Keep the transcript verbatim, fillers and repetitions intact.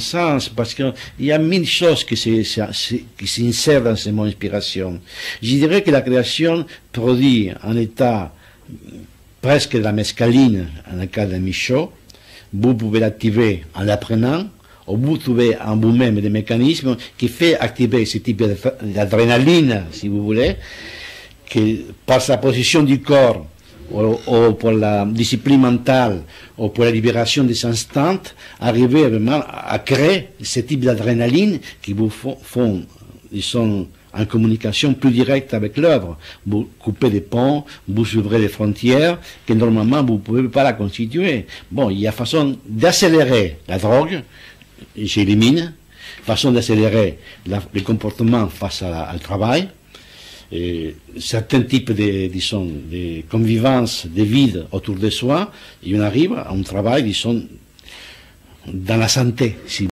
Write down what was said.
sens, parce qu'il y a mille choses qui s'insèrent dans ces mots inspiration. Je dirais que la création produit un état presque de la mescaline, en le cas de Michaud. Vous pouvez l'activer en l'apprenant, ou vous trouvez en vous-même des mécanismes qui font activer ce type d'adrénaline, si vous voulez, que par sa position du corps, ou, ou pour la discipline mentale, ou pour la libération des instants, arriver vraiment à créer ce type d'adrénaline qui vous font, font disons, en communication plus directe avec l'œuvre. Vous coupez des ponts, vous ouvrez des frontières que normalement vous ne pouvez pas la constituer. Bon, il y a façon d'accélérer la drogue, j'élimine, façon d'accélérer le comportement face à, au travail, et certains types de, disons, de convivence, de vide autour de soi, et on arrive à un travail, disons, dans la santé, si